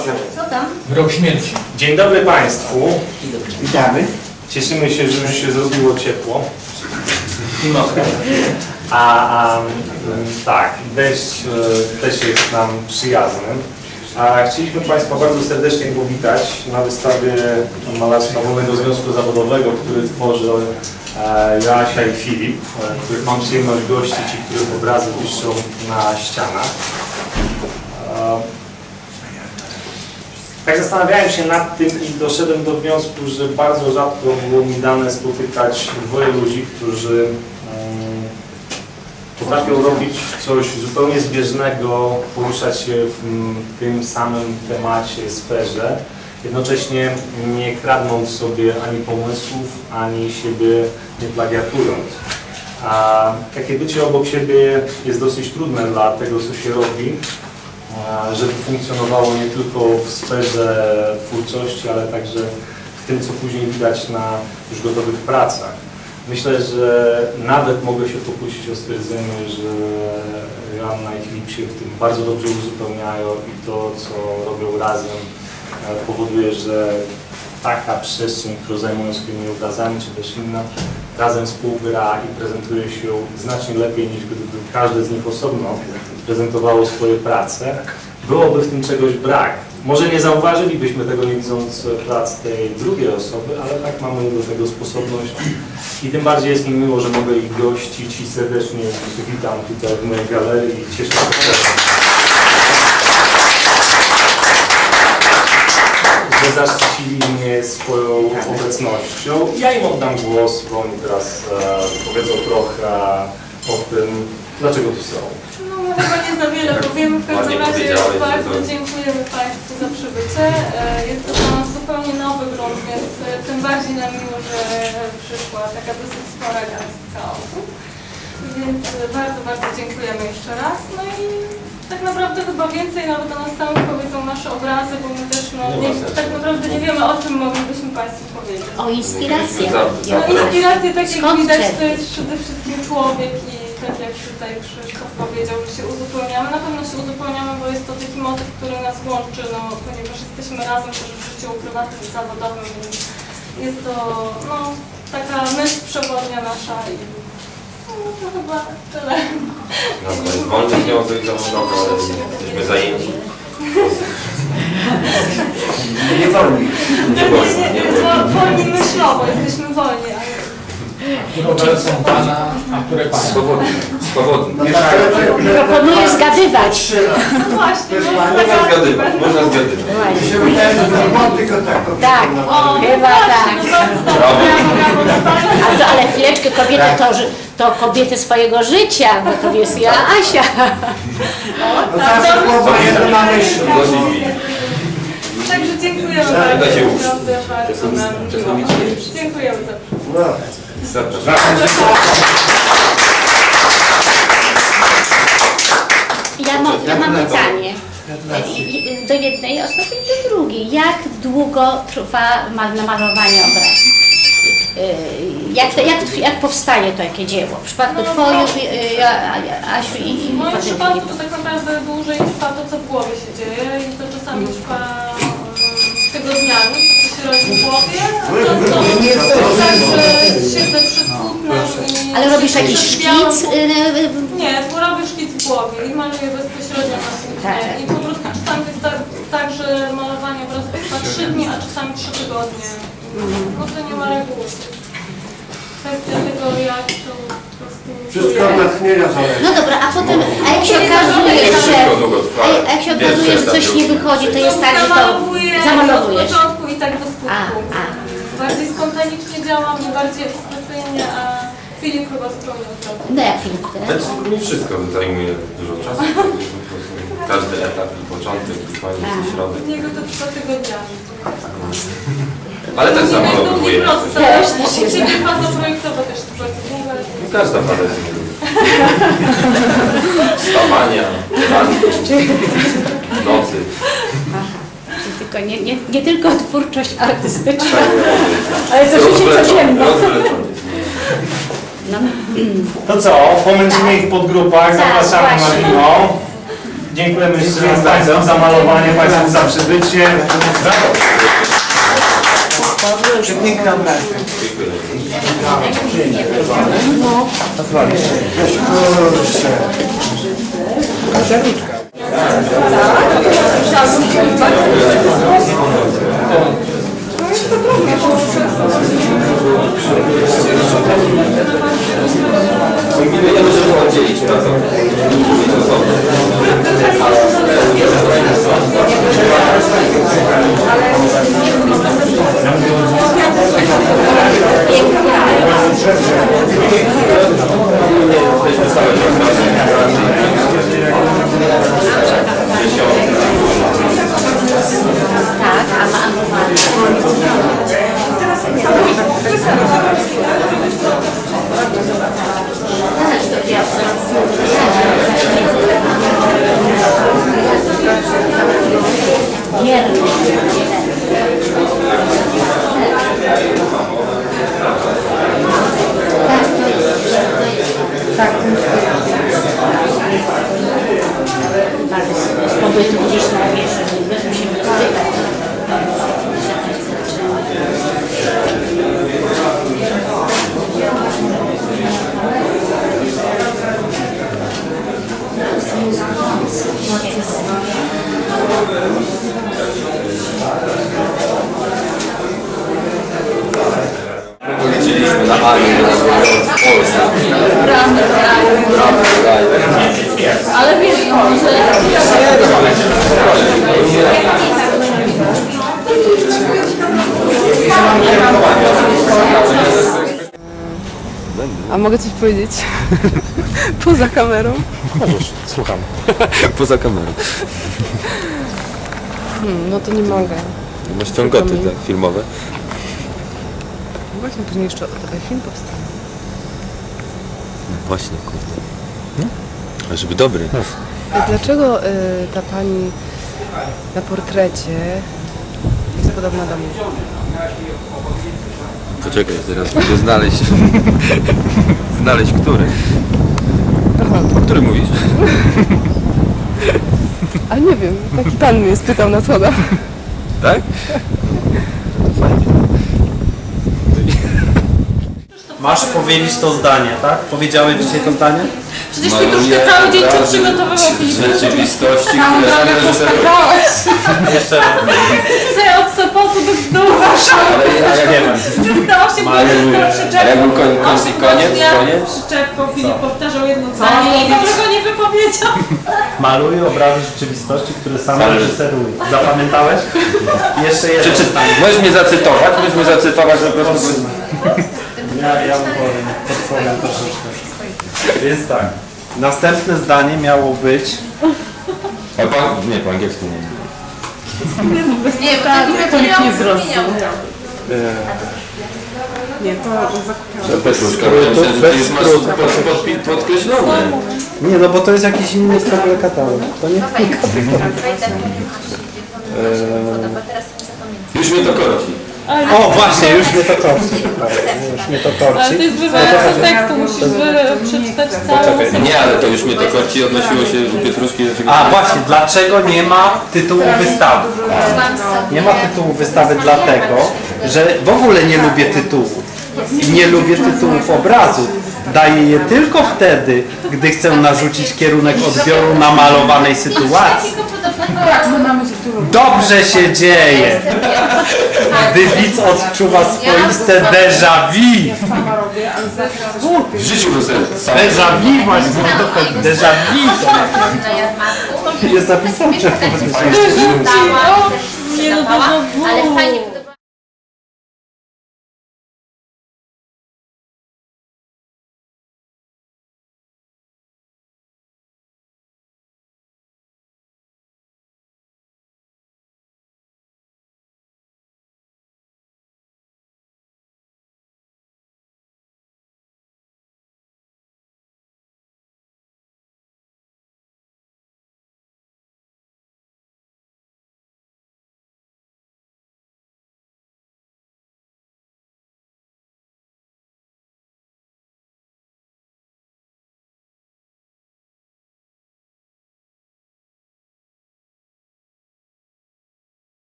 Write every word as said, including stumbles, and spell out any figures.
Co tam? Wyrok śmierci. Dzień dobry Państwu. Witamy. Cieszymy się, że już się zrobiło ciepło. No. A, a tak, deszcz też jest nam przyjazny. A chcieliśmy Państwa bardzo serdecznie powitać na wystawie Malarstwa Wolnego Związku Zawodowego, który tworzą e, Joasia i Filip, e, których mam przyjemność gościć i których obrazy wiszą na ścianach. E, tak zastanawiałem się nad tym i doszedłem do wniosku, że bardzo rzadko było mi dane spotykać dwoje ludzi, którzy um, potrafią robić coś zupełnie zbieżnego, poruszać się w um, tym samym temacie, sferze, jednocześnie nie kradnąc sobie ani pomysłów, ani siebie nie plagiatując. A takie bycie obok siebie jest dosyć trudne dla tego, co się robi, żeby funkcjonowało nie tylko w sferze twórczości, ale także w tym, co później widać na już gotowych pracach. Myślę, że nawet mogę się pokusić o stwierdzenie, że Joanna i Filip się w tym bardzo dobrze uzupełniają i to, co robią razem, powoduje, że taka przestrzeń, którą zajmują swoimi obrazami, czy też inna, razem współgra i prezentuje się znacznie lepiej, niż gdyby każde z nich osobno prezentowało swoje prace. Byłoby w tym czegoś brak. Może nie zauważylibyśmy tego, nie widząc prac tej drugiej osoby, ale tak mamy do tego sposobność. I tym bardziej jest mi miło, że mogę ich gościć i serdecznie witam tutaj w mojej galerii i cieszę się, że zaszczycili mnie swoją obecnością. Ja im oddam głos, bo oni teraz e, powiedzą trochę o tym, dlaczego tu są. No my chyba nie za wiele powiemy, w każdym razie bardzo dziękujemy Państwu za przybycie. Jest to dla nas zupełnie nowy grunt, więc tym bardziej nam miło, że przyszła taka dosyć spora garstka osób. Więc bardzo, bardzo dziękujemy jeszcze raz. No i tak naprawdę chyba więcej nawet o nas samych powiedzą nasze obrazy, bo my też no, nie, tak naprawdę nie wiemy, o czym moglibyśmy Państwu powiedzieć. O inspirację. No, inspirację, tak jak widać, to jest przede wszystkim człowiek i tak jak tutaj Krzysztof powiedział, że się uzupełniamy. Na pewno się uzupełniamy, bo jest to taki motyw, który nas łączy, no, ponieważ jesteśmy razem też w życiu prywatnym i zawodowym, więc jest to no, taka myśl przewodnia nasza i no, to chyba tyle. No, to jest wolny związek zawodowy, ale jesteśmy zajęci. Nie wolni. Nie wolni, nie, nie, nie, wolni myślowo, jesteśmy wolni, ale... Które są Pana, a które Pana? Swobodni. Swobodni. Proponuję zgadywać. No właśnie, można zgadywać. Można zgadywać. Mi się wydaje, że to było tylko tak. Tak, o, chyba tak. A to, ale chwileczkę, kobiety to, że- to kobiety swojego życia, bo to jest ja, Asia. No zawsze głowa jedna na myśl. Także dziękujemy Da bardzo. się uczyć. Naprawdę bardzo nam miło. Dziękujemy za przybycie. No. Zapraszam. Ja mam, ja mam pytanie. I- i- Do jednej osoby i do drugiej. Jak długo trwa mal- namalowanie obrazu? Yy, Jak, to, jak, jak powstaje to jakie dzieło? W przypadku Twoich, yy, A- A- Asiu i, i W moim potem przypadku Filipa. to tak naprawdę dłużej trwa to, co w głowie się dzieje i to czasami trwa um, tygodniami, to co się robi w głowie, a to to tak, że siedzę przed płótnem i... Ale robisz jakiś szkic? Yy, Nie, bo robię szkic w głowie i maluję bezpośrednio na płótnie. I po prostu czasami jest tak, tak, że malowanie obrazu trwa trzy dni, a czasami trzy tygodnie. No to nie ma reguły. Kwestia tego, jak to po prostu... Wszystko od natchnienia zależy. No dobra, a potem, a jak się okazuje, że, a jak się okazuje, że coś nie wychodzi, to jest tak, że to zamalowujesz. Od początku i tak do skutku. A, a. Bardziej spontanicznie działam, nie bardziej ekspresyjnie, a Filip chyba zupełnie odwrotnie. No jak Filip, Znaczy, mi wszystko zajmuje dużo czasu. Każdy etap i początek, i koniec, i środek. Z niego to trwa tygodniami. Ale też zamalowuję. Też, też jest. Ciebie faza projektowa też jest bardzo długa. Każda faza jest niedługa. Wstawania, ranki, nocy. Tylko nie, nie, nie tylko twórczość artystyczna, ale co życie codzienne. Rozwleczony. No. To co, pomęczymy ich w podgrupach, Tak, zapraszamy na właśnie. wino. Dziękujemy jeszcze raz Państwu za malowanie, Państwu za przybycie. Brawo! Piękna praca. No. Ja możemy oddzielić pracę. Tak, a malowanie. Z pobytu gdzieś na wierzchu, musimy spytać. Liczyliśmy na Anię, na Polskę. Bramy, ale wiesz, że... A mogę coś powiedzieć? Poza kamerą? Możesz, słucham. Poza kamerą. Hmm, no to nie mogę. Masz ciągoty te filmowe. Właśnie później jeszcze ten film powstanie. No właśnie, kurde. Hmm? Ale żeby dobry. A dlaczego y, ta pani na portrecie jest podobna do mnie? Poczekaj, zaraz muszę znaleźć. Znaleźć który. O którym mówisz? A nie wiem, taki pan mnie spytał na schodach. Tak? Masz powiedzieć to zdanie, tak? Powiedziałeś dzisiaj to zdanie? Przecież Pietruszka cały dzień to przygotowywał W rzeczywistości, całą która drogę reżyser... poskakałeś. Jeszcze raz. Sobie od Sopotu do, do Warszawy. A ja nie wiem. Stało się Maluję. przyczepą. A jak był koń- koń- koniec? Koniec? Przyczepką Filip powtarzał jedno zdanie i dobrego nie wypowiedział. Maluję obrazy rzeczywistości, które sam Ale- reżyseruję. Zapamiętałeś? Jeszcze jeden. Przeczytaj. Możesz mnie zacytować? Możesz mnie zacytować, że po prostu... Ja, ja mu powiem, podpowiem troszeczkę. Więc tak. Następne zdanie miało być... A pan... Nie, po angielsku nie. Nie, to nikt nie zrozumiał. Nie, to zakupiłam. Petruszka, skrótu, że bez ty już masz skrótu. pod- pod- podkreślone. Nie, no bo to jest jakiś inny w ogóle katalog. To nie Już mnie to korci. O, właśnie, już mnie to korci. Już mnie to Ale korci. to jest wywalające tekstu, musisz wy- przeczytać całą... Nie, ale to już mnie to korci, odnosiło się u Pietruszki do czegoś. A właśnie, dlaczego nie ma tytułu wystawy? Nie ma tytułu wystawy dlatego, że w ogóle nie lubię tytułów. I nie lubię tytułów obrazów. Daję je tylko wtedy, gdy chcę narzucić kierunek odbioru namalowanej sytuacji. Dobrze się dzieje, gdy widz odczuwa swoiste déjà vu. W życiu rozumiem. Déjà vu właśnie, to chodzi. Déjà vu to jest napisane, że to Nie, no to Ale fajnie